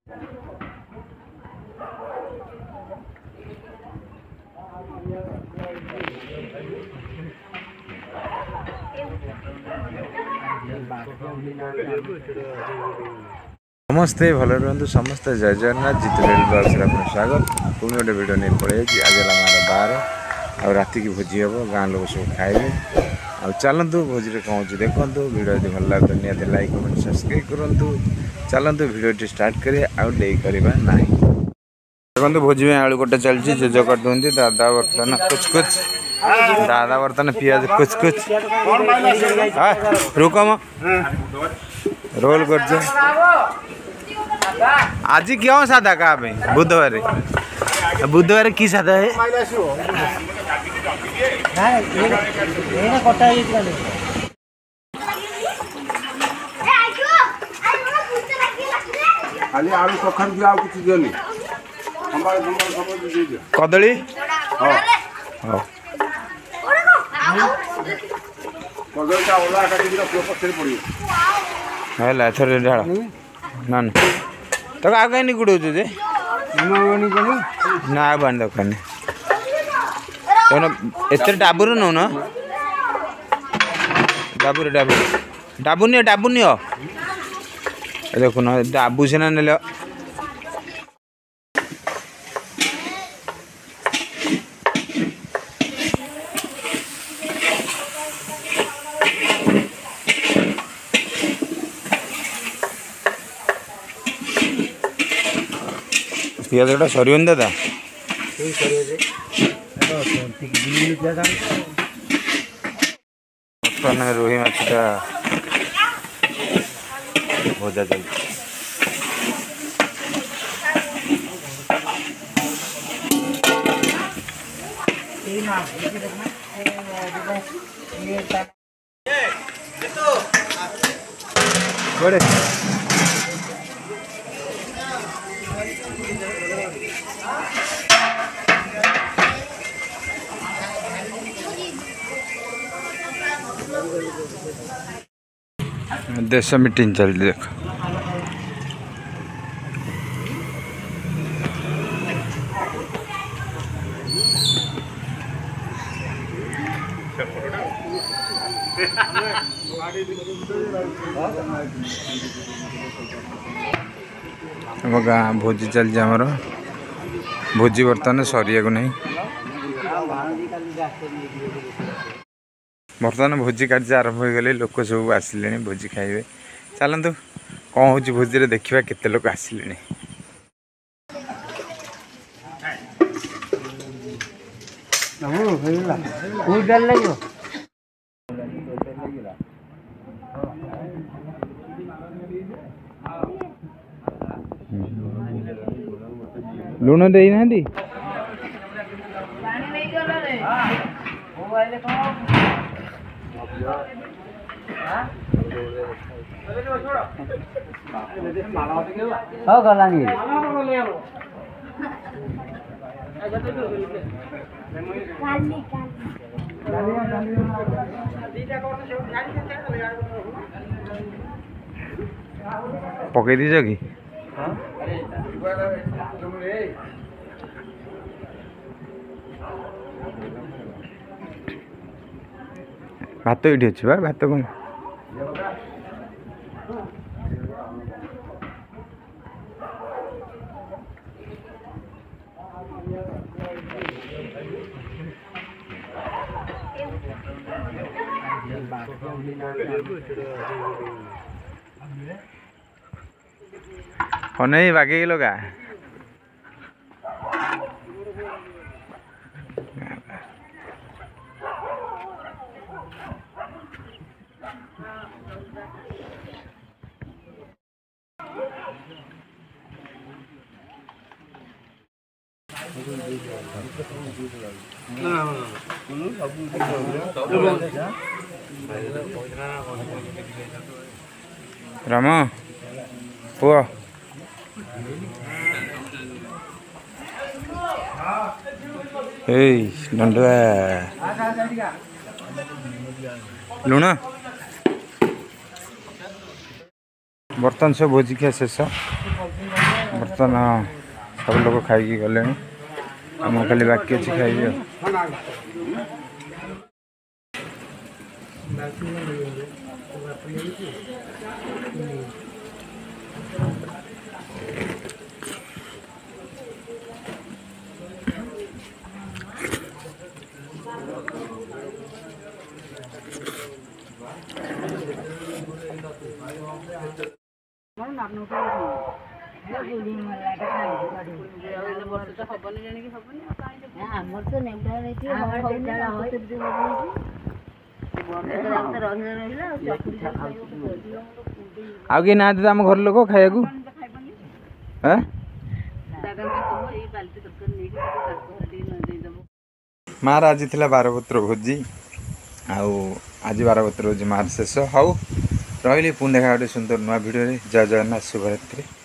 नमस्ते भल रुहतु समस्ते जय जगन्नाथ जितेन्द्र ब्लॉग्स स्वागत पुणी गोटे वीडियो नहीं पड़े आज बार आ राति की भोजी हम गाँव लोग सब खाए आ चलतु भोजी में कौन देखु वीडियो यदि भल लगे निहत लाइक कमेंट सब्सक्राइब करूँ। चलतु वीडियो स्टार्ट करें आउ डे करवा ना देखो भोजी में आलू गोटे चलती जेज कर दूसरी दादा बर्तमान कुछ कुछ दादा बर्तमान पियाज कुछ कुछ रुकम रोल कर आज क्यों सादा कहा बुधवार की सादा है खाली आलू कखन दिया कुछ दियोनी कदली कदलीटा ओला काटी दिला पछरे पड़ियो हैला थोड़े ढाळ ना ना तो आ कहीं गुड़ जे ना बन दकान एत डाबुर नौ ना डाबुर डाबुर डाबुनी डाबुनी देखुन डाबू सीना ने पियाज गोटा सर दादा रोही माछटा भजा चलती बड़े देश मीटिंग चलती देख गाँ भोजी चलती आमर भोजी बर्तमान सरिया को नहीं बर्तमान भोजी कार्य आरंभ हो गले लोक सब आसिले भोजी खाइबे चलतु कौन हो भोजी देखा केते लोक आसिले लुण दे ना पकई दीज कि भात ये अच्छे बा भात कौन नहीं बागे लगा राम पुआ दंडुआ लुण बर्तमान सब भोजी खिया शेष बर्तमान सब लोग खाई गले मुझे खाली बाकी अच्छी खाइबी आगे ना दे आम घर लोग खाया मार आज थी बारपत्र भोजी आज बारपत्र भोजी मार शेष हाउ रही पुणी देखा गोटे सुंदर नुआ भिडियो जय जगन्नाथ शुभरात्रि।